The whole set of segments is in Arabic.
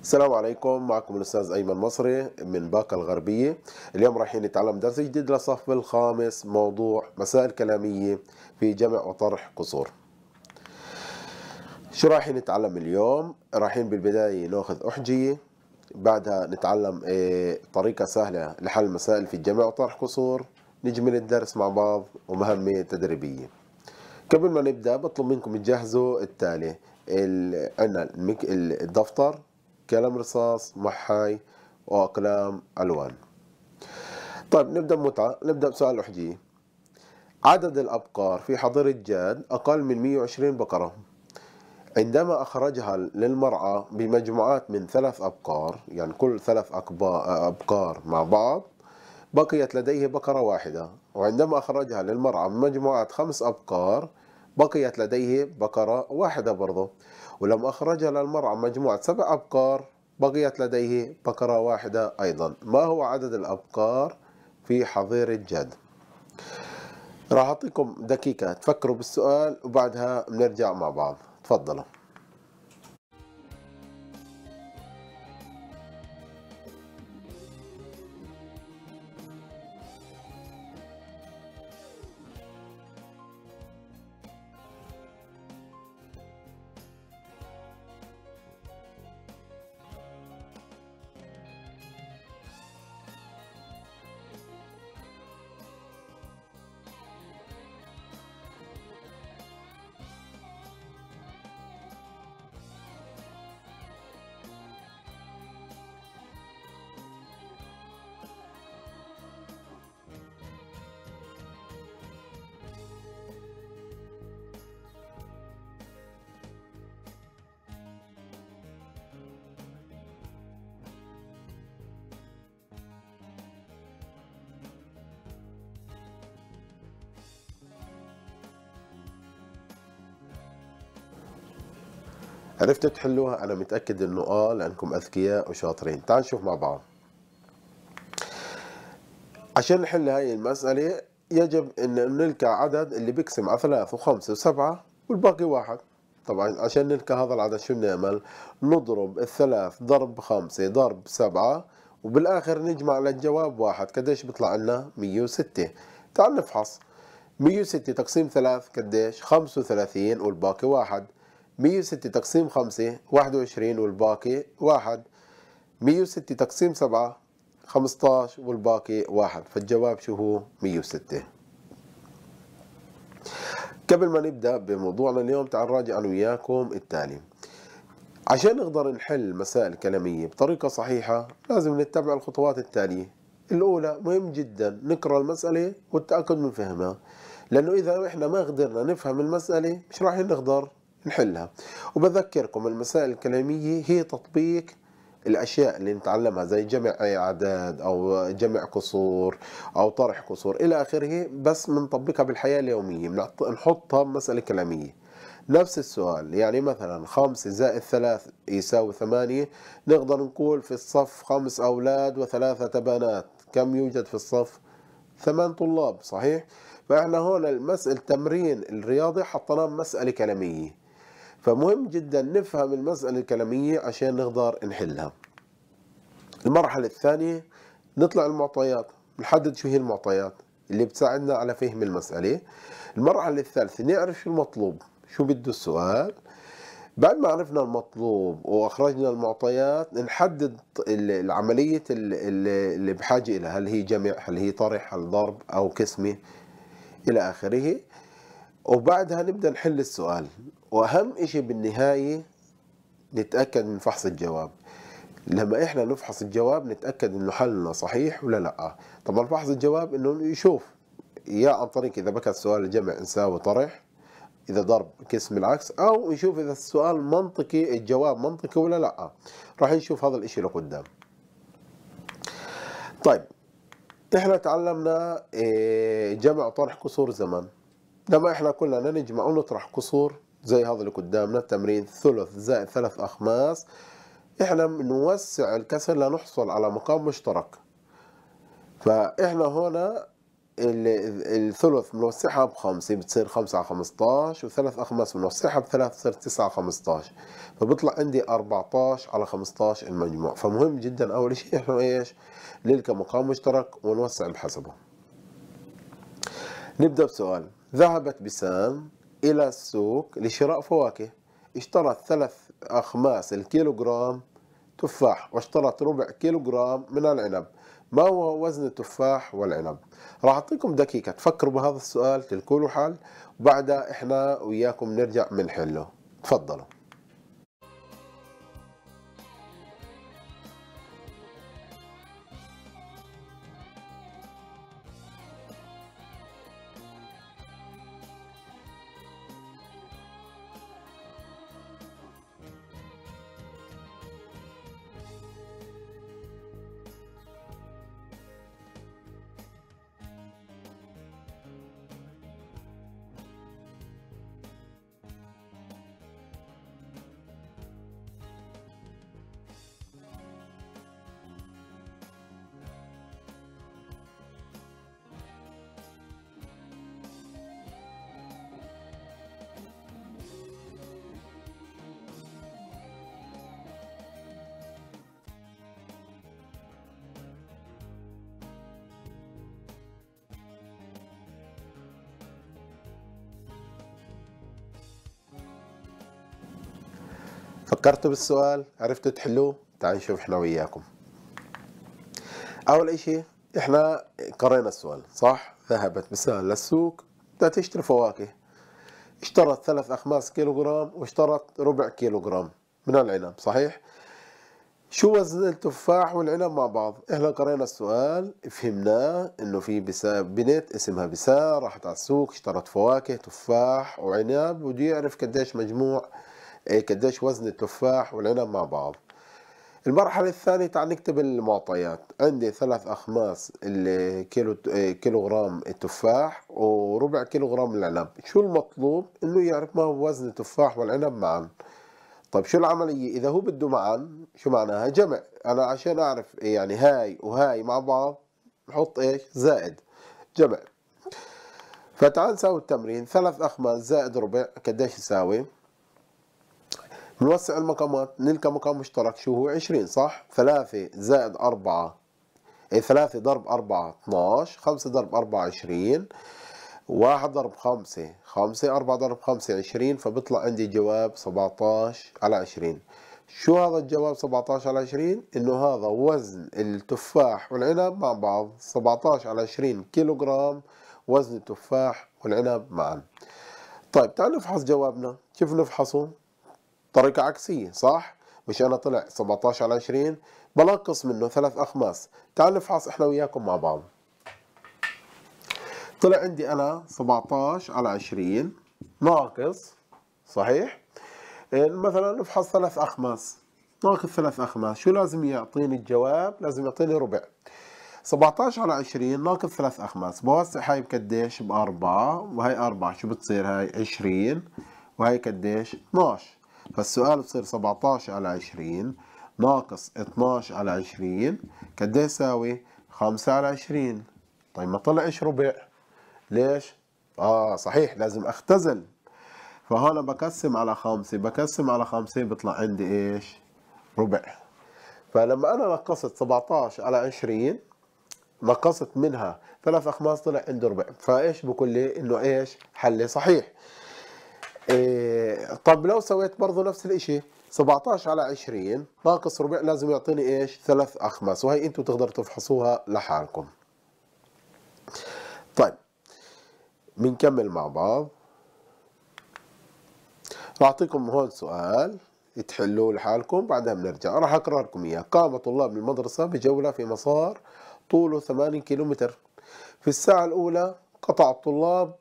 السلام عليكم، معكم الأستاذ أيمن مصري من باقة الغربية. اليوم رايحين نتعلم درس جديد للصف الخامس، موضوع مسائل كلامية في جمع وطرح قصور. شو رايحين نتعلم اليوم؟ رايحين بالبداية ناخذ أحجية، بعدها نتعلم طريقة سهلة لحل مسائل في جمع وطرح قصور، نجمل الدرس مع بعض ومهمة تدريبية. قبل ما نبدأ بطلب منكم تجهزوا التالي: عندنا الدفتر، قلم رصاص، محاي وأقلام ألوان. طيب نبدأ نبدأ بسؤال أحجي. عدد الأبقار في حظيرة جاد أقل من 120 بقرة. عندما أخرجها للمرعى بمجموعات من 3 أبقار، يعني كل 3 أبقار مع بعض، بقيت لديه بقرة واحدة. وعندما أخرجها للمرعى بمجموعات 5 أبقار، بقيت لديه بقرة واحدة برضه. ولما أخرجها للمرعى مجموعة 7 أبقار، بقيت لديه بقرة واحدة أيضا. ما هو عدد الأبقار في حظيرة جد؟ راح أعطيكم دقيقة تفكروا بالسؤال وبعدها بنرجع مع بعض. تفضلوا. عرفتوا تحلوها؟ أنا متأكد إنه لأنكم أذكياء وشاطرين. تعالوا نشوف مع بعض. عشان نحل هاي المسألة يجب أن نلقى عدد اللي بيقسم على 3 و5 و7 والباقي واحد. طبعا عشان نلقى هذا العدد شو بنعمل؟ نضرب 3 ضرب 5 ضرب 7 وبالآخر نجمع للجواب واحد. قديش بيطلع لنا؟ 106. تعال نفحص. 106 تقسيم 3 قديش؟ 35 والباقي واحد. 106 تقسيم 5 21 والباقي واحد. 106 تقسيم 7 15 والباقي واحد. فالجواب شو هو؟ 106. قبل ما نبدأ بموضوعنا اليوم تعال نراجع أنا وياكم التالي. عشان نقدر نحل مسائل كلامية بطريقة صحيحة لازم نتبع الخطوات التالية. الأولى مهم جدا نقرأ المسألة والتأكد من فهمها، لأنه إذا إحنا ما قدرنا نفهم المسألة مش راح نقدر نحلها. وبذكركم المسائل الكلامية هي تطبيق الأشياء اللي نتعلمها زي جمع أعداد أو جمع قصور أو طرح قصور إلى آخره، بس بنطبقها بالحياة اليومية، نحطها بمسألة كلامية. نفس السؤال، يعني مثلا 5 زائد 3 يساوي 8، نقدر نقول في الصف 5 أولاد و3 بنات. كم يوجد في الصف؟ 8 طلاب، صحيح؟ فإحنا هون المسألة تمرين الرياضي حطيناه بمسألة كلامية، فمهم جدا نفهم المسألة الكلامية عشان نقدر نحلها. المرحلة الثانية نطلع المعطيات، نحدد شو هي المعطيات اللي بتساعدنا على فهم المسألة. المرحلة الثالثة نعرف شو المطلوب، شو بده السؤال. بعد ما عرفنا المطلوب وأخرجنا المعطيات نحدد العملية اللي بحاجة إلى، هل هي جمع، هل هي طرح، هل ضرب أو قسمة إلى آخره. وبعدها نبدأ نحل السؤال، وأهم إشي بالنهاية نتأكد من فحص الجواب. لما إحنا نفحص الجواب نتأكد إنه حلنا صحيح ولا لأ. طبعا فحص الجواب إنه يشوف يا عن طريق إذا بكى السؤال الجمع نساوي طرح، إذا ضرب قسم العكس، أو يشوف إذا السؤال منطقي، الجواب منطقي ولا لأ. راح نشوف هذا الإشي لقدام. طيب إحنا تعلمنا جمع طرح قصور زمن. لما إحنا كلنا نجمع ونطرح قصور زي هذا اللي قدامنا، التمرين ثلث زائد 3 أخماس، إحنا بنوسع الكسر لنحصل على مقام مشترك. فإحنا هنا الثلث بنوسعها بخمسة بتصير 5 على 15، وثلاث أخماس بنوسعها بثلاث بتصير 9 على 15، فبيطلع عندي 14 على 15 المجموع. فمهم جدا أول شيء إحنا إيش؟ نلقى مقام مشترك ونوسع بحسبه. نبدأ بسؤال. ذهبت بسام إلى السوق لشراء فواكه، اشترت 3 أخماس الكيلوغرام تفاح، واشترت ربع كيلوغرام من العنب. ما هو وزن التفاح والعنب؟ راح أعطيكم دقيقة تفكروا بهذا السؤال تلقوا له حل، وبعدها إحنا وياكم نرجع بنحله. تفضلوا. فكرتوا بالسؤال؟ عرفتوا تحلوه؟ تعالوا نشوف احنا وياكم. أول إشي احنا قرينا السؤال صح؟ ذهبت بسام للسوق بدها تشتري فواكه، اشترت 3 أخماس كيلوغرام واشترت ربع كيلوغرام من العنب، صحيح؟ شو وزن التفاح والعنب مع بعض؟ احنا قرينا السؤال فهمناه انه في بنت اسمها بسام راحت على السوق اشترت فواكه تفاح وعنب، وبده يعرف قديش مجموع قديش وزن التفاح والعنب مع بعض. المرحلة الثانية تعال نكتب المعطيات. عندي 3 أخماس كيلوغرام التفاح وربع كيلوغرام العنب. شو المطلوب؟ إنه يعرف ما هو وزن التفاح والعنب معا. طيب شو العملية؟ إذا هو بده معا شو معناها؟ جمع. أنا عشان أعرف يعني هاي وهاي مع بعض بحط إيش؟ زائد، جمع. فتعال نساوي التمرين. 3 أخماس زائد ربع قديش يساوي؟ بنوسع المقامات نلقى مقام مشترك شو هو 20 صح؟ 3 زائد 4 3 ضرب 4 12، 5 ضرب 4 20، 1 ضرب 5 5، 4 ضرب 5 20، فبيطلع عندي جواب 17 على 20. شو هذا الجواب 17 على 20؟ إنه هذا وزن التفاح والعنب مع بعض، 17 على 20 كيلو جرام وزن التفاح والعنب معا. طيب تعال نفحص جوابنا. كيف نفحصه؟ طريقة عكسية صح؟ مش أنا طلع 17 على 20 بنقص منه 3 أخماس. تعال نفحص إحنا وياكم مع بعض. طلع عندي أنا 17 على 20 ناقص، صحيح؟ مثلا نفحص 3 أخماس، ناقص 3 أخماس. شو لازم يعطيني الجواب؟ لازم يعطيني ربع. 17 على 20 ناقص 3 أخماس، بوسع هاي بقديش؟ بأربعة، وهي 4 شو بتصير هاي؟ 20، وهي قديش؟ 12. فالسؤال بصير 17 على 20 ناقص 12 على 20 قديش يساوي؟ 5 على 20. طيب ما طلعش ربع، ليش؟ صحيح لازم اختزل. فهون بقسم على 5، بقسم على 5 بيطلع عندي ايش؟ ربع. فلما انا نقصت 17 على 20 نقصت منها 3 أخماس طلع عندي ربع، فايش بقول لي؟ انه ايش؟ حلي صحيح. طب لو سويت برضه نفس الاشي 17 على 20 ناقص ربع لازم يعطيني ايش؟ 3 أخماس، وهي انتم تقدروا تفحصوها لحالكم. طيب بنكمل مع بعض. راح اعطيكم هون سؤال تحلوه لحالكم بعدها بنرجع. راح اقرا لكم اياه. قام طلاب من المدرسة بجولة في مسار طوله 8 كيلومتر. في الساعة الأولى قطع الطلاب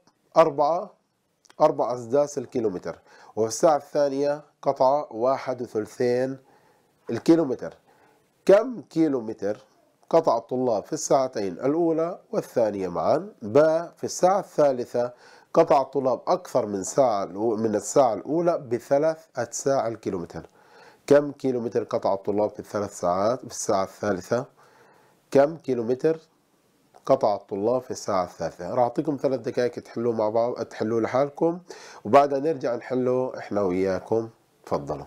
4 أسداس الكيلومتر، وفي الساعة الثانية قطع 1 الكيلومتر. كم كيلومتر قطع الطلاب في الساعتين الأولى والثانية معا؟ في الساعة الثالثة قطع الطلاب أكثر من الساعة الأولى ب3 أجزاء الكيلومتر. كم كيلومتر قطع الطلاب في ال3 ساعات في الساعة الثالثة؟ كم كيلومتر قطع الطلاب في الساعة الثالثة. راح أعطيكم 3 دقائق تحلوه مع بعض، تحلوه لحالكم، وبعدها نرجع نحله إحنا وياكم. تفضلوا.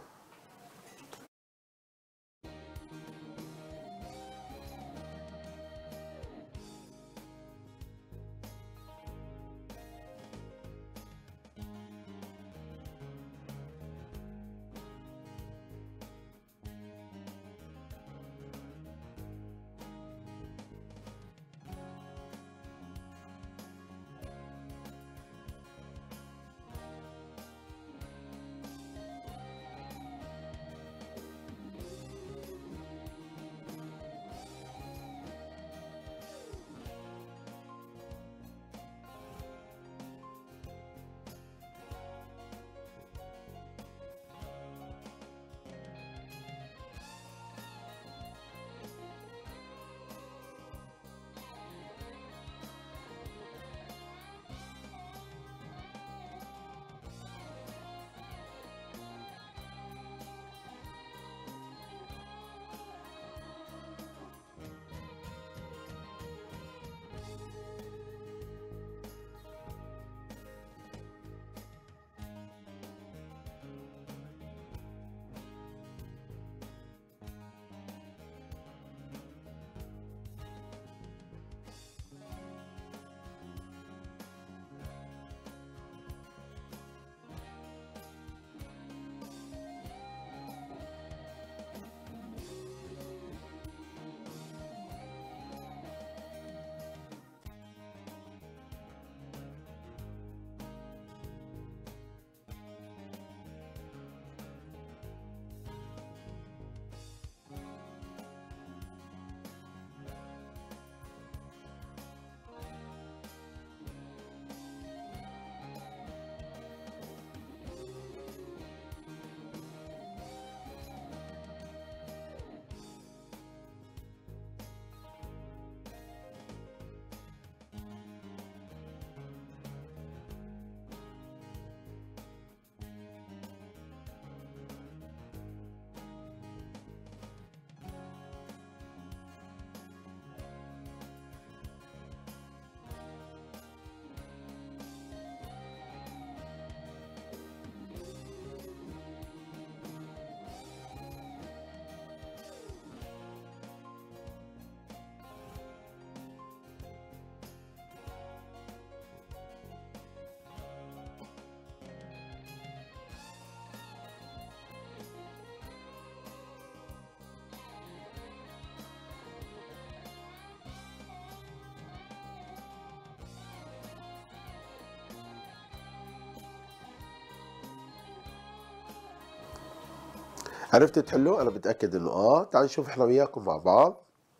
عرفتوا تحلوه؟ أنا متأكد إنه تعالوا نشوف إحنا وياكم مع بعض.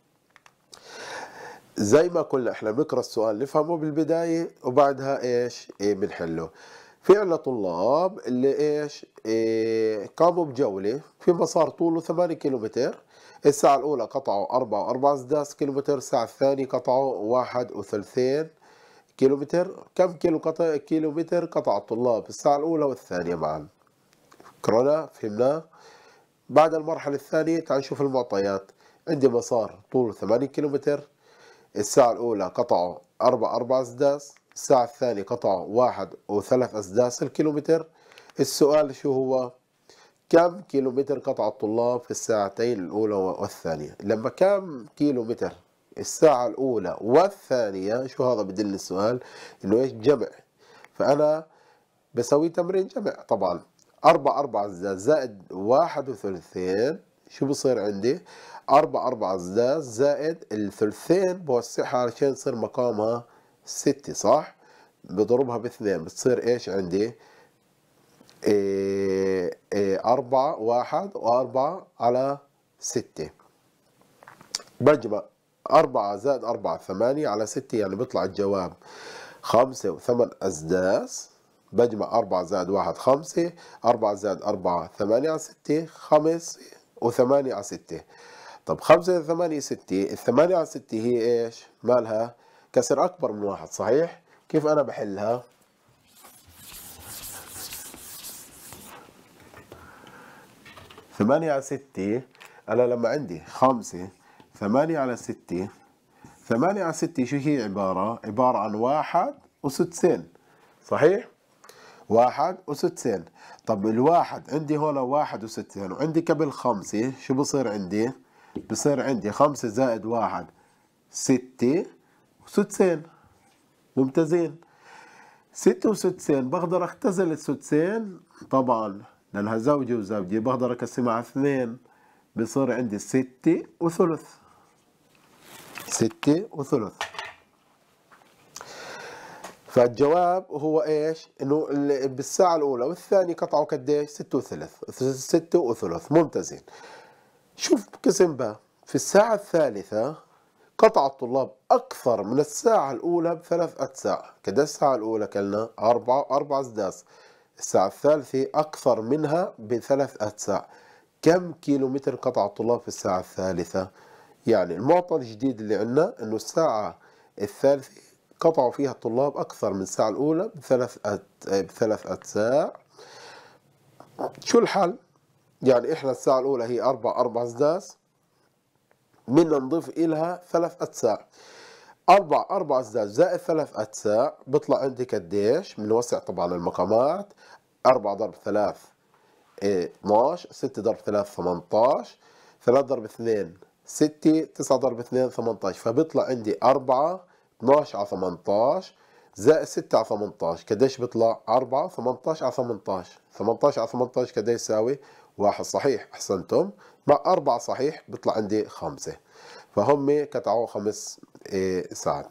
زي ما قلنا إحنا بنقرأ السؤال نفهمه بالبداية، وبعدها إيش؟ بنحله. في عنا طلاب اللي إيش؟ قاموا بجولة في مسار طوله 8 كيلومتر. الساعة الأولى قطعوا 4.4 كيلومتر، الساعة الثانية قطعوا 31 كيلومتر. كم كيلومتر قطع الطلاب الساعة الأولى والثانية معا؟ قرأنا فهمنا. بعد المرحلة الثانية تعال نشوف المعطيات. عندي مسار طوله 8 كيلومتر، الساعة الأولى قطعوا 4 أسداس، الساعة الثانية قطعوا 1.3 أسداس الكيلومتر. السؤال شو هو؟ كم كيلومتر قطع الطلاب في الساعتين الأولى والثانية؟ لما كم كيلومتر الساعة الأولى والثانية، شو هذا بدل السؤال؟ إنه إيش؟ جمع. فأنا بسوي تمرين جمع طبعا. 4 أسداس زائد 1.3، شو بصير عندي؟ 4 أسداس زائد الثلثين بوسعها علشان تصير مقامها 6، صح؟ بضربها ب2 بتصير إيش عندي؟ 4 1 و4/6. بجمع 4 زائد 4 8 على 6، يعني بيطلع الجواب 5 و8 أسداس. بجمع 4 زائد 1 5، 4 زائد 4 8 على 6، 5 و8 على 6. طب 5 8 6، ال8 على 6 هي ايش؟ مالها؟ كسر أكبر من 1، صحيح؟ كيف أنا بحلها؟ ثمانية على 6، أنا لما عندي 5 8 على 6 8 على 6 شو هي عبارة عن 1 وسدسين، صحيح؟ 1 وسدسين. طب الواحد عندي هون 1 وسدسين، وعندي قبل 5 شو بصير عندي؟ بصير عندي 5 زائد 1 6 وسدسين. ممتازين. 6 وسدسين بقدر اختزل السدسين طبعا لانها زوجي وزوجي، بقدر اقسمها على 2، بصير عندي 6 وثلث. 6 وثلث. فالجواب هو ايش؟ انه بالساعة الأولى والثانية قطعوا قديش؟ 6 وثلث. 6 وثلث. ممتازين. شوف قسم ب في الساعة الثالثة قطع الطلاب أكثر من الساعة الأولى ب3 أجزاء. كده الساعة الأولى كلنا 4 أسداس، الساعة الثالثة أكثر منها ب3 أجزاء. كم كيلو متر قطع الطلاب في الساعة الثالثة؟ يعني المعطى الجديد اللي عندنا إنه الساعة الثالثة قطعوا فيها الطلاب أكثر من الساعة الأولى ب3 أجزاء. شو الحل؟ يعني إحنا الساعة الأولى هي 4 أسداس، بدنا نضيف إلها 3 أجزاء. 4 أسداس زائد 3 أجزاء بيطلع عندي قديش؟ بنوسع طبعا المقامات. 4 ضرب 3 12، 6 ضرب 3 18، 3 ضرب 2 6، 9 ضرب 2 18، فبيطلع عندي 4 12 على 18 زائد 6 على 18. قديش بيطلع؟ 4 18 على 18. 18 على 18 قديش يساوي؟ 1. صحيح، أحسنتم. مع 4 صحيح بيطلع عندي 5. فهم قطعوا 5 ساعات.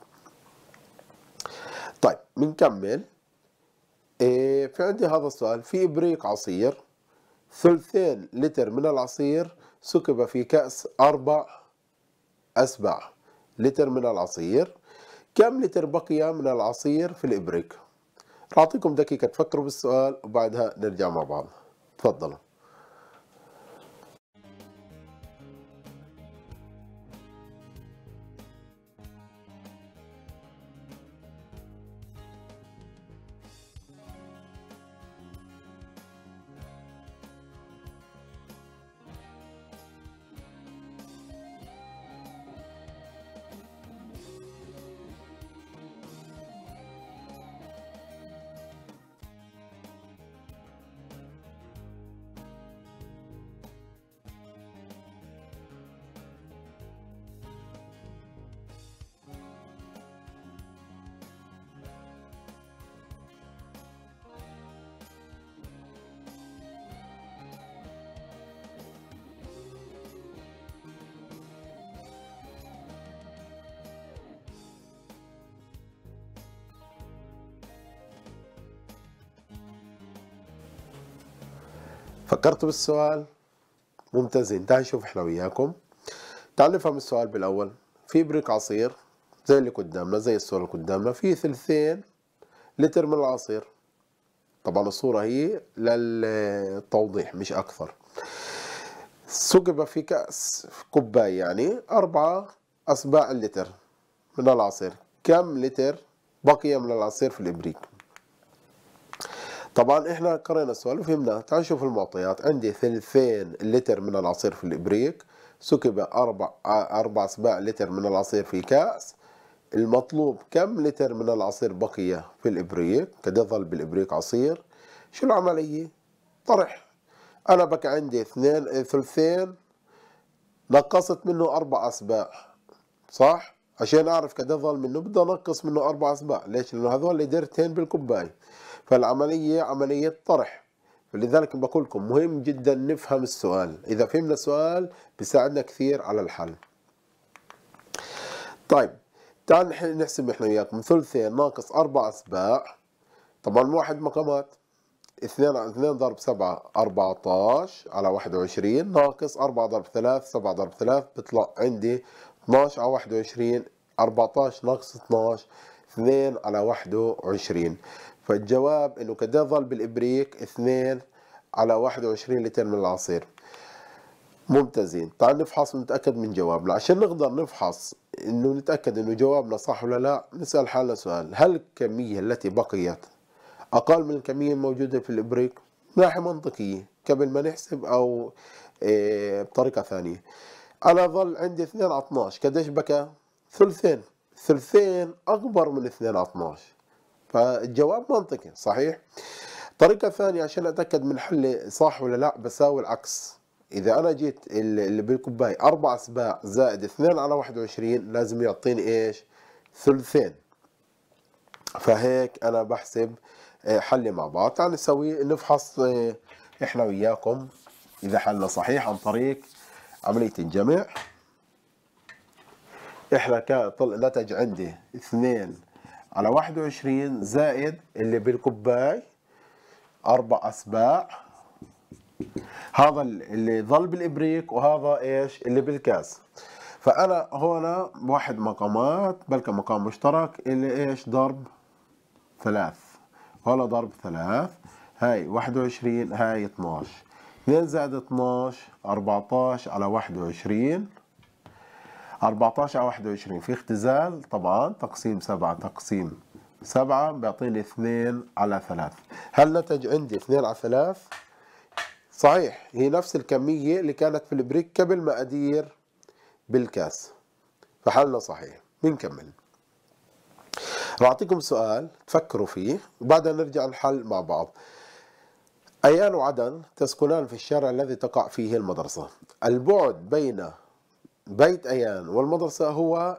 طيب بنكمل. في عندي هذا السؤال. في إبريق عصير 2 لتر من العصير سكب في كأس 4 أسباع. لتر من العصير. كم لتر بقي من العصير في الإبريق؟ راح أعطيكم دقيقة تفكروا بالسؤال وبعدها نرجع مع بعض. تفضلوا. فكرتوا بالسؤال؟ ممتازين. تعالوا نشوف احنا وياكم. تعالوا نفهم السؤال بالأول. في إبريق عصير زي اللي قدامنا، زي الصورة اللي قدامنا، في 2 لتر من العصير. طبعا الصورة هي للتوضيح مش أكثر. سكب في كأس كوباية يعني 4 أسباع اللتر من العصير. كم لتر بقي من العصير في الإبريق؟ طبعا احنا قرينا السؤال وفهمناه. تعال نشوف المعطيات. عندي 2 لتر من العصير في الإبريق، سكب 4 أسباع لتر من العصير في كأس. المطلوب كم لتر من العصير بقي في الإبريق؟ قد يظل بالإبريق عصير. شو العملية؟ طرح. أنا بقى عندي 2 نقصت منه 4 أسباع، صح؟ عشان أعرف قد يظل منه بدي أنقص منه 4 أسباع. ليش؟ لأنه هذول لدرتين بالكوباية. فالعملية عملية طرح. فلذلك بقول لكم مهم جدا نفهم السؤال. إذا فهمنا السؤال بيساعدنا كثير على الحل. طيب تعال نحسب احنا وياكم. 2 ناقص 4 أسباع. طبعا واحد مقامات. 2 ضرب 7 14 على 21 ناقص 4 ضرب 3 7 ضرب 3 بيطلع عندي 12 على 21. 14 ناقص 12 2 على 21. فالجواب انه قد يظل بالإبريق 2 على 21 لتر من العصير. ممتازين. تعال نفحص ونتأكد من جوابنا. عشان نقدر نفحص انه نتأكد انه جوابنا صح ولا لا، نسأل حالنا سؤال. هل الكمية التي بقيت أقل من الكمية الموجودة في الإبريق؟ من ناحية منطقية قبل ما نحسب أو بطريقة ثانية. أنا ظل عندي 2 على 12 قديش بكى؟ 2. ثلثين أكبر من 2 على 12، فالجواب منطقي صحيح. طريقة ثانية عشان أتأكد من حلي صح ولا لأ، بساوي العكس. إذا أنا جيت اللي بالكوباية 4 أسباع زائد 2 على 21 لازم يعطيني إيش؟ ثلثين. فهيك أنا بحسب حلي مع بعض. تعال نسوي نفحص إحنا وياكم إذا حلنا صحيح عن طريق عملية الجمع. إحنا كان نتج عندي 2 على 21 زائد اللي بالكوباي 4 أسباع، هذا اللي ظل بالإبريق وهذا إيش اللي بالكاس. فأنا هنا واحد مقامات بلكي مقام مشترك اللي إيش ضرب 3، هنا ضرب 3، هاي 21 هاي 12، 2 زائد 12 14 على 21، 14 على 21 في اختزال طبعا، تقسيم 7 تقسيم 7 بيعطيني 2 على 3. هل نتج عندي 2 على 3؟ صحيح، هي نفس الكمية اللي كانت في البريك قبل ما أدير بالكاس، فحلنا صحيح. بنكمل. راح أعطيكم سؤال تفكروا فيه وبعدها نرجع نحل مع بعض. أيان وعدن تسكنان في الشارع الذي تقع فيه المدرسة. البعد بين بيت أيان والمدرسة هو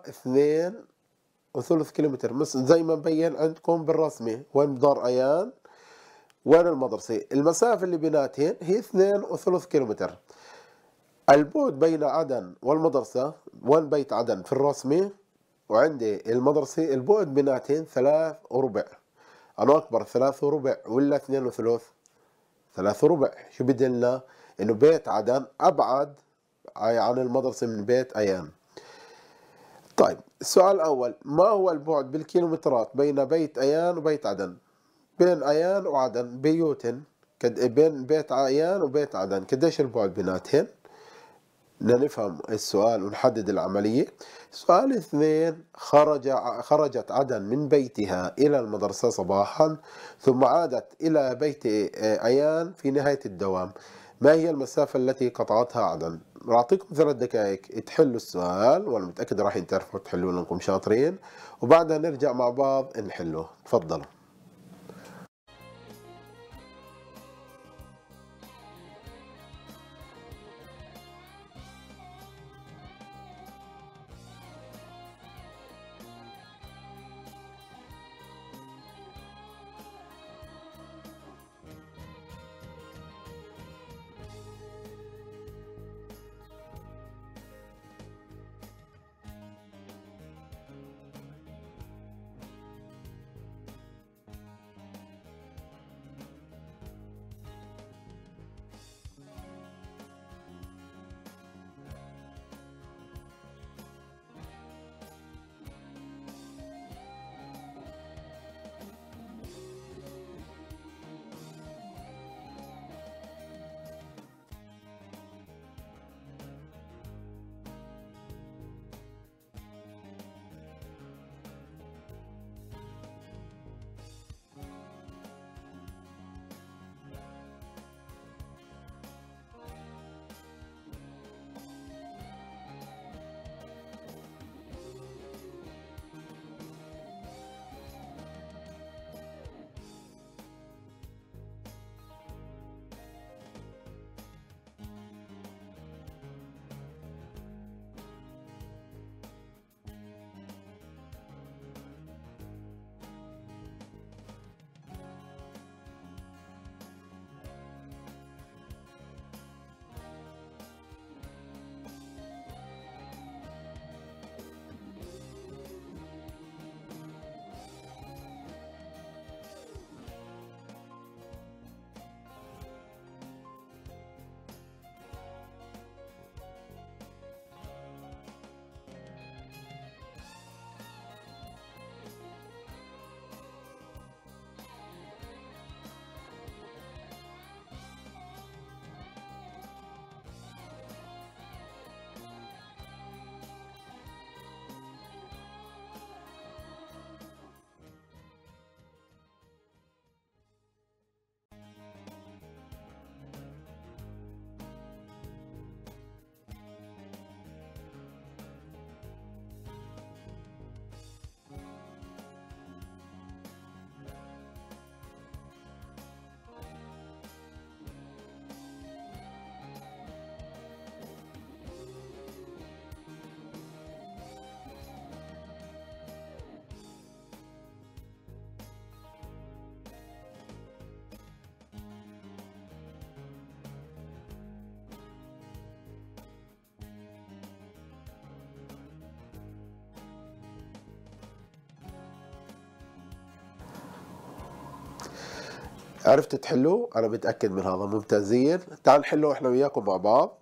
2.3 كيلومتر، زي ما مبين عندكم بالرسمة وين دار أيان وين المدرسة. المسافة اللي بيناتهن هي 2.3 كيلومتر. البعد بين عدن والمدرسة وين بيت عدن في الرسمة وعندي المدرسة البعد بيناتهن 3.25. أنا أكبر 3.25 ولا 2.3؟ 3.25. شو بدلنا؟ إنه بيت عدن أبعد عن المدرسة من بيت أيان. طيب السؤال الأول، ما هو البعد بالكيلومترات بين بيت أيان وبيت عدن؟ بين أيان وعدن بيوتن بين بيت أيان وبيت عدن قديش البعد بيناتهن؟ بدنا نفهم السؤال ونحدد العملية. سؤال 2، خرجت عدن من بيتها إلى المدرسة صباحا ثم عادت إلى بيت أيان في نهاية الدوام، ما هي المسافة التي قطعتها عدن؟ راح أعطيكم 3 دقائق تحلوا السؤال وأنا متأكد راح تعرفوا تحلوا لأنكم شاطرين، وبعدها نرجع مع بعض نحله. تفضلوا. عرفتوا تحلوا؟ أنا متأكد من هذا. ممتازين. تعال نحلوا إحنا وياكم مع بعض.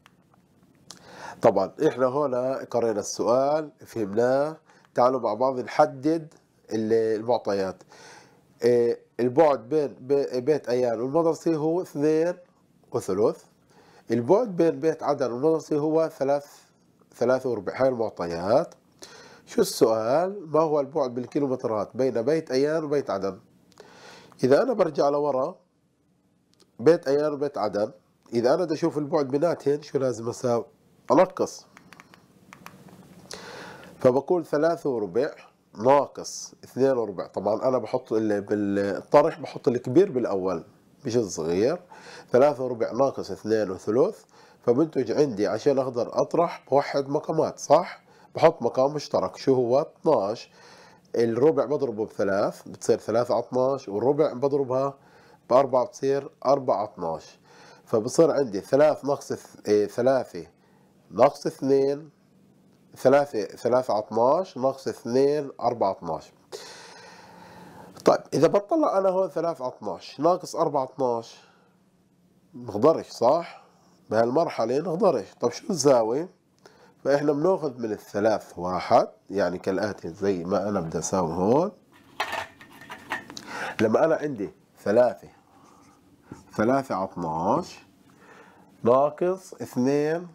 طبعا إحنا هنا قرينا السؤال فهمناه. تعالوا مع بعض نحدد المعطيات. البعد بين بيت أيان والمدرسة هو 2.3. البعد بين بيت عدن والمدرسة هو 3.4. هاي المعطيات. شو السؤال؟ ما هو البعد بالكيلومترات بين بيت أيان وبيت عدن؟ إذا أنا برجع لورا بيت أيان وبيت عدن، إذا أنا بدي أشوف البعد بيناتهن شو لازم أساوي؟ أنقص. فبقول 3.4 ناقص 2.4. طبعا أنا بحط بالطرح بحط الكبير بالأول مش الصغير. 3.4 ناقص 2.3. فبنتج عندي عشان أقدر أطرح بوحد مقامات صح؟ بحط مقام مشترك شو هو 12. الربع بضربه بثلاث بتصير 3 على 12، والربع بضربها ب4 بتصير 4 على 12. فبصير عندي 3 ناقص 3 ناقص 2 3 على 12 ناقص 2 4 على 12. طيب إذا بطلع أنا هون 3 على 12 ناقص 4 على 12 نقدرش صح؟ بهالمرحلة نقدرش. طب شو الزاوية؟ فإحنا بناخذ من الثلاث واحد يعني كالآتي زي ما أنا بدي أساوي هون. لما أنا عندي 3 على 12 ناقص 2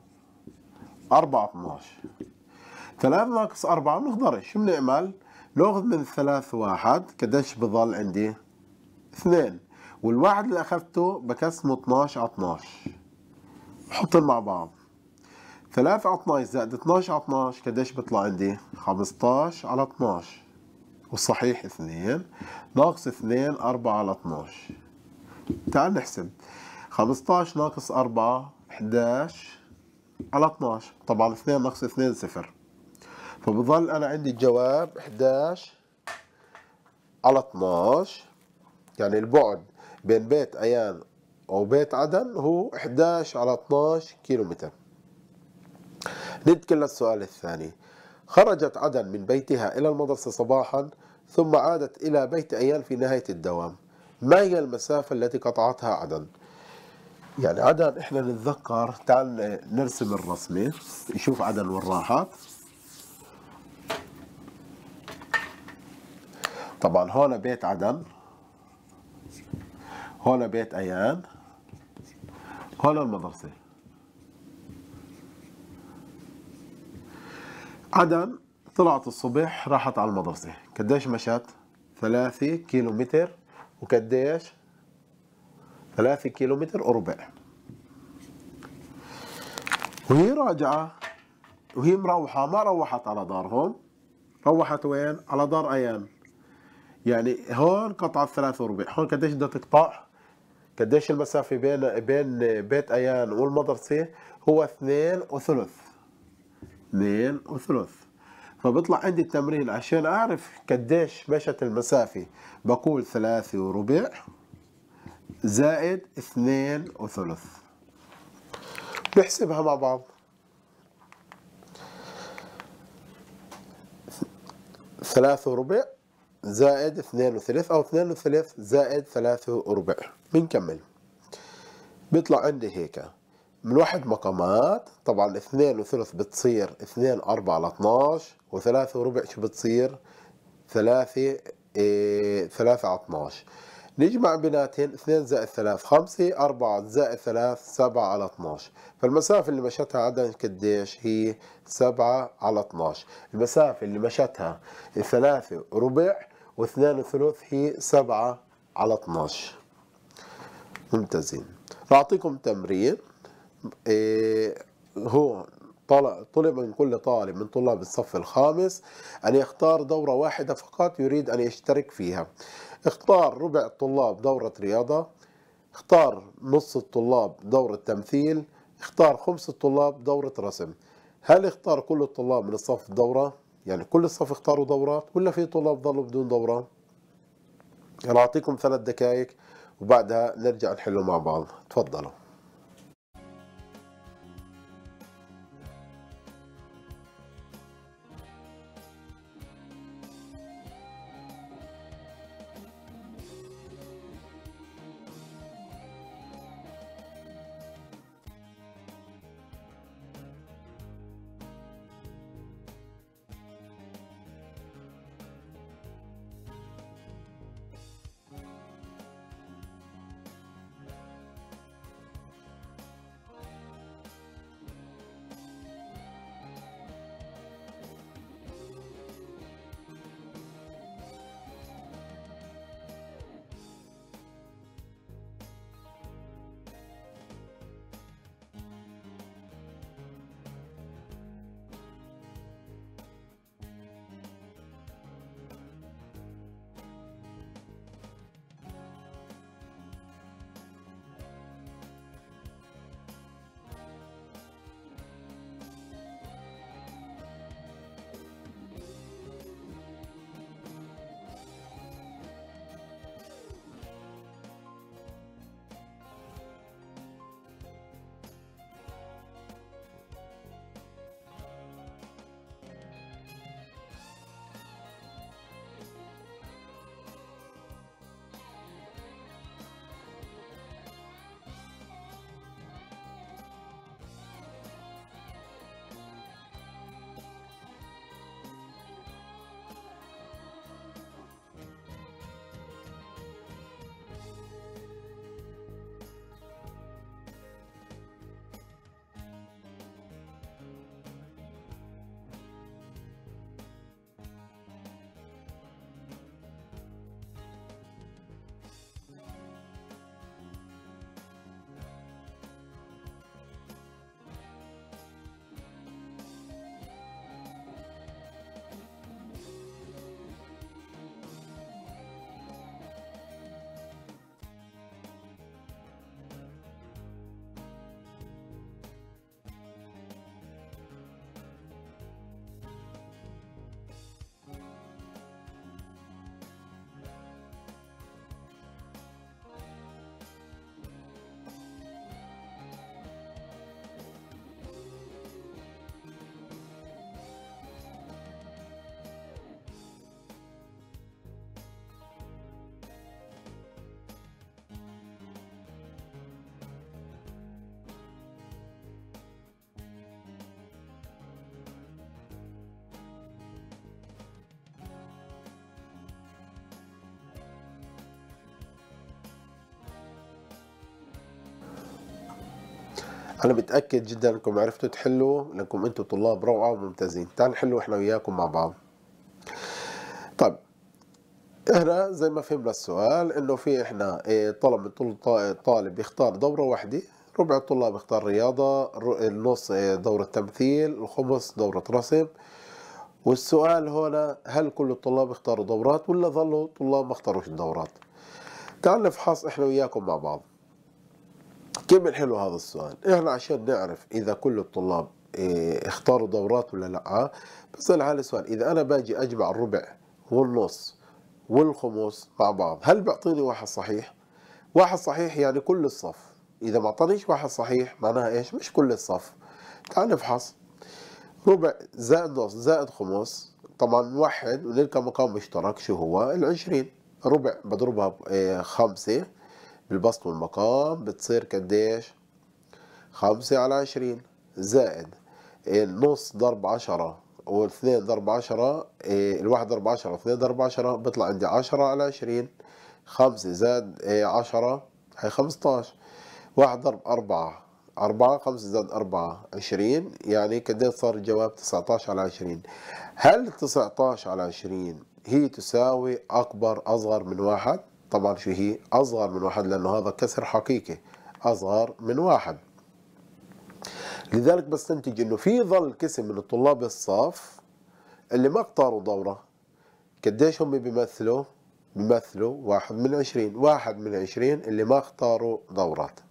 4 على 12. 3 ناقص 4 بنقدرش. شو بنعمل؟ ناخذ من الثلاث واحد قديش بضل عندي؟ 2. والواحد اللي أخذته بقسمه 12 على 12 بحطهم مع بعض. 3 على 12 زائد 12 على 12 قديش بيطلع عندي؟ 15 على 12. والصحيح 2 ناقص 2 4 على 12. تعال نحسب. 15 ناقص 4 11 على 12. طبعا 2 ناقص 2 صفر. فبظل أنا عندي الجواب 11 على 12. يعني البعد بين بيت أيان وبيت عدن هو 11 على 12 كيلو متر. ننتقل للسؤال الثاني. خرجت عدن من بيتها إلى المدرسة صباحا ثم عادت إلى بيت أيان في نهاية الدوام. ما هي المسافة التي قطعتها عدن؟ يعني عدن احنا نتذكر. تعال نرسم الرسمة نشوف عدن وين راحت. طبعا هون بيت عدن، هون بيت أيان، هون المدرسة. عدن طلعت الصبح راحت على المدرسة. قديش مشت؟ 3 كيلو متر. وقديش؟ 3 كيلو متر وربع. وهي راجعة وهي مروحة ما روحت على دارهم، روحت وين؟ على دار أيان. يعني هون قطعت 3 وربع. هون قديش بدها تقطع؟ قديش المسافة بين بيت أيان والمدرسة؟ هو 2.3. 2.3. فبيطلع عندي التمرين عشان أعرف قديش مشت المسافة بقول 3 وربع زائد 2.3. نحسبها مع بعض. 3 وربع زائد 2.3 أو 2.3 زائد 3 وربع. بنكمل. بيطلع عندي هيك من واحد مقامات. طبعا 2.3 بتصير 2 4 على 12 و3 وربع شو بتصير؟ 3 على 12. نجمع بيناتهن 2 زائد 3 5 4 زائد 3 7 على 12. فالمسافة اللي مشتها عدن قديش هي؟ 7 على 12. المسافة اللي مشتها 3 وربع و2.3 هي 7 على 12. ممتازين. راح أعطيكم تمرين. هو طلب من كل طالب من طلاب الصف الخامس أن يختار دورة واحدة فقط يريد أن يشترك فيها. اختار ربع الطلاب دورة رياضة، اختار نص الطلاب دورة تمثيل، اختار خمس الطلاب دورة رسم. هل اختار كل الطلاب من الصف دورة؟ يعني كل الصف اختاروا دورات ولا في طلاب ظلوا بدون دورة؟ أنا أعطيكم 3 دقائق وبعدها نرجع نحله مع بعض. تفضلوا. أنا متأكد جدا إنكم عرفتوا تحلوا، لأنكم أنتم طلاب روعة وممتازين. تعالوا نحلوا إحنا وياكم مع بعض. طيب إحنا زي ما فهمنا السؤال إنه في إحنا طلب من طالب يختار دورة واحدة، ربع الطلاب يختار رياضة، النص دورة تمثيل، الخمس دورة رسم. والسؤال هنا هل كل الطلاب اختاروا دورات ولا ظلوا طلاب ما اختاروش الدورات؟ تعال نفحص إحنا وياكم مع بعض. كيف بنحل هذا السؤال؟ إحنا عشان نعرف إذا كل الطلاب اختاروا دورات ولا لا، بسأل هذا السؤال. إذا أنا باجي أجمع الربع والنص والخمس مع بعض، هل بيعطيني واحد صحيح؟ واحد صحيح يعني كل الصف. إذا ما أعطانيش واحد صحيح معناها إيش؟ مش كل الصف. تعال نفحص. ربع زائد نص زائد خمس، طبعا نوحد ونلقى مقام مشترك شو هو؟ ال20. ربع بضربها ب5 بالبسط والمقام بتصير قديش؟ 5/20 زائد النص ضرب 10 والاثنين ضرب 10، الواحد ضرب 10 واثنين ضرب 10 بيطلع عندي 10/20. 5 زائد 10 هي 15. واحد ضرب 4 5 زائد 4 20، يعني قديش صار الجواب؟ 19/20. هل 19/20 هي تساوي أكبر أصغر من واحد؟ طبعا شو هي؟ أصغر من واحد، لأنه هذا كسر حقيقي أصغر من واحد. لذلك بستنتج انه في ظل قسم من الطلاب الصف اللي ما اختاروا دورة. قديش هم بيمثلوا؟ بيمثلوا 1/20. 1/20 اللي ما اختاروا دورات.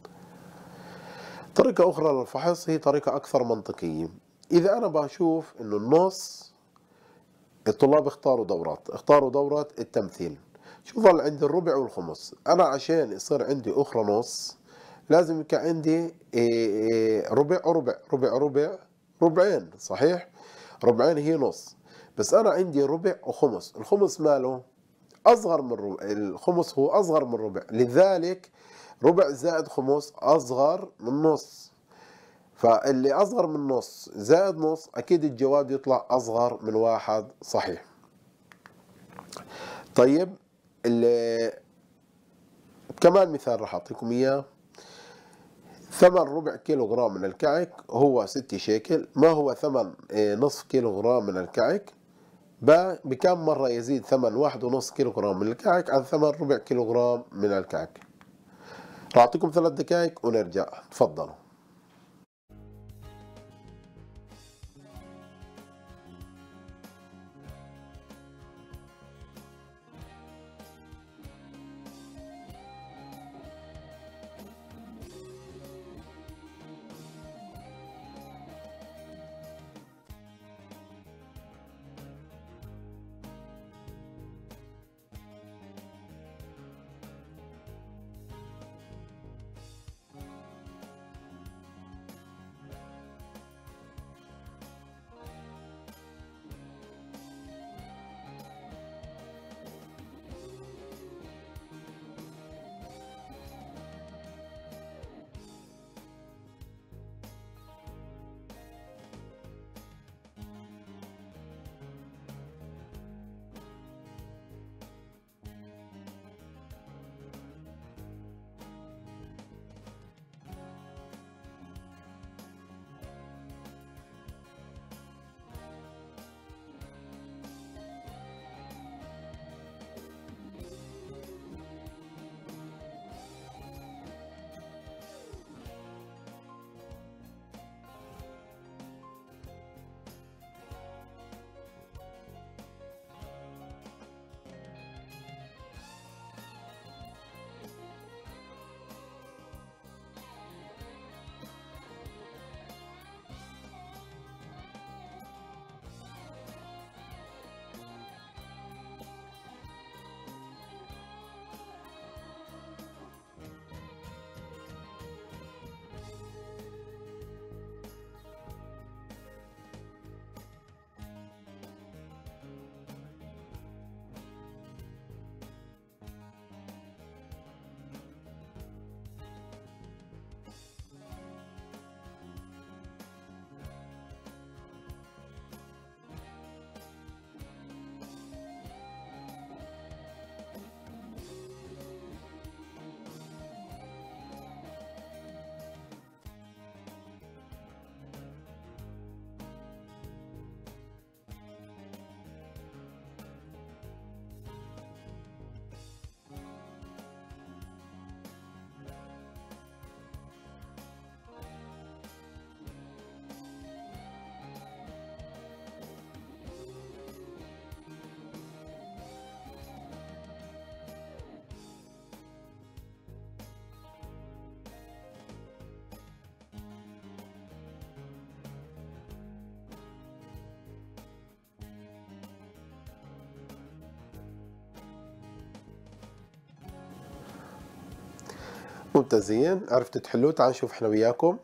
طريقة أخرى للفحص هي طريقة أكثر منطقية. إذا أنا بشوف إنه النص الطلاب اختاروا دورات، اختاروا دورة التمثيل، شو ظل عندي؟ الربع والخمس. أنا عشان يصير عندي أخرى نص لازم يكون عندي ربع وربع، ربعين، صحيح؟ ربعين هي نص. بس أنا عندي ربع وخمس. الخمس ماله؟ أصغر من ربع. الخمس هو أصغر من ربع، لذلك ربع زائد خمس أصغر من نص. فاللي أصغر من نص زائد نص أكيد الجواب يطلع أصغر من واحد، صحيح. طيب كمان مثال راح أعطيكم إياه. ثمن ربع كيلو غرام من الكعك هو 6 شيكل. ما هو ثمن نصف كيلو غرام من الكعك؟ بكم مرة يزيد ثمن 1.5 كيلو غرام من الكعك عن ثمن ربع كيلو غرام من الكعك؟ راح أعطيكم 3 دقائق ونرجع. تفضلوا. ممتازين، عرفتوا تحلوه. تعالوا نشوف احنا وياكم.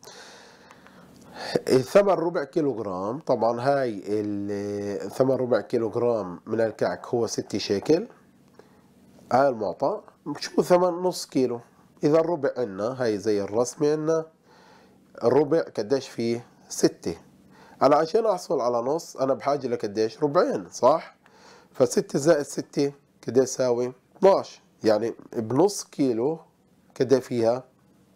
الثمن ربع كيلو جرام، طبعا هاي الثمن ربع كيلو جرام من الكعك هو 6 شيكل. هاي المعطى. شو ثمن نص كيلو؟ إذا الربع عنا هاي زي الرسمة عنا، الربع قديش فيه؟ 6. أنا عشان أحصل على نص أنا بحاجة لقديش؟ ربعين، صح؟ ف6 زائد 6 قديش يساوي؟ 12. يعني بنص كيلو قديش فيها؟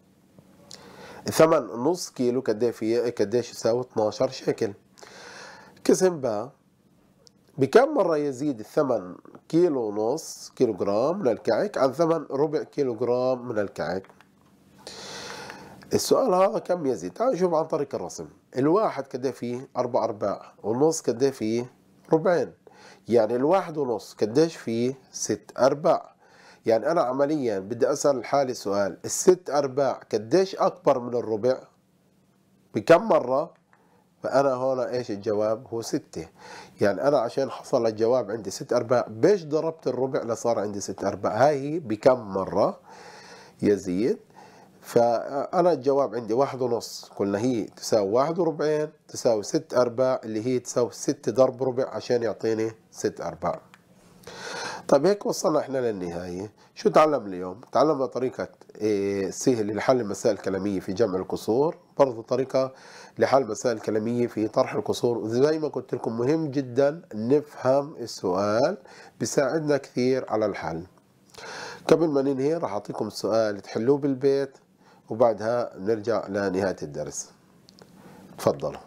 ثمن نص كيلو قديش فيها؟ قديش يساوي؟ 12 شيكل. قسم باء. بكم مرة يزيد الثمن كيلو ونص كيلو جرام من الكعك عن ثمن ربع كيلو جرام من الكعك؟ السؤال هذا كم يزيد؟ تعالوا نشوف عن طريق الرسم. الواحد قد فيه 4 أرباع، والنص قد فيه ربعين. يعني الواحد ونص قديش فيه؟ 6 أرباع. يعني أنا عمليا بدي أسأل حالي سؤال، ال6 أرباع قديش أكبر من الربع؟ بكم مرة؟ فأنا هنا إيش الجواب؟ هو 6. يعني أنا عشان حصل الجواب عندي 6 أرباع، بيش ضربت الربع لصار عندي 6 أرباع؟ هاي هي بكم مرة يزيد. فأنا الجواب عندي 1.5، قلنا هي تساوي 1 وربعين تساوي 6 أرباع، اللي هي تساوي 6 ضرب ربع عشان يعطيني 6 أرباع. طيب هيك وصلنا احنا للنهاية. شو تعلمنا اليوم؟ تعلمنا طريقة سهل لحل المسائل الكلامية في جمع الكسور، برضه طريقة لحل مسائل كلامية في طرح الكسور. وزي ما قلت لكم مهم جدا نفهم السؤال، بيساعدنا كثير على الحل. قبل ما ننهي راح أعطيكم السؤال تحلوه بالبيت، وبعدها نرجع لنهاية الدرس. تفضلوا.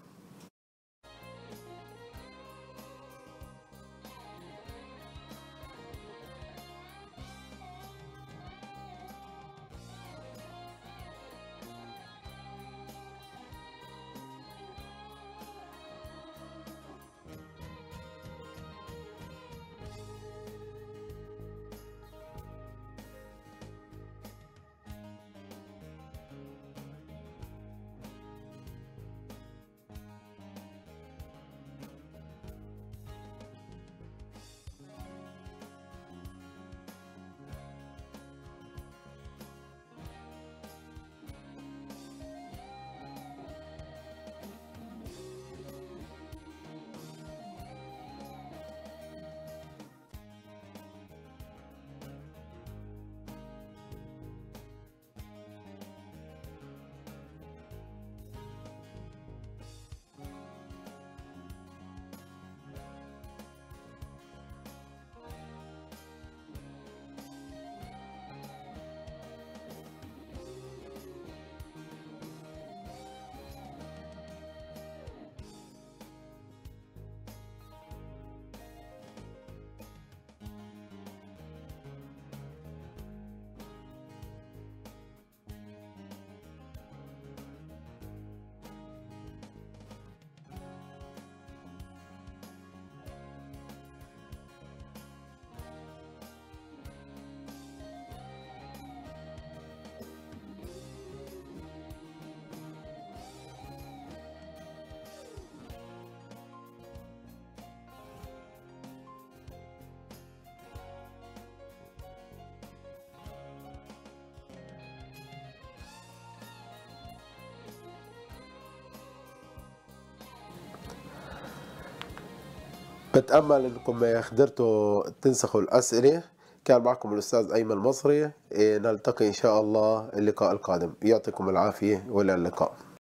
بتأمل انكم قدرتوا تنسخوا الأسئلة. كان معكم الأستاذ أيمن مصري. نلتقي إن شاء الله اللقاء القادم. يعطيكم العافية، وإلى اللقاء.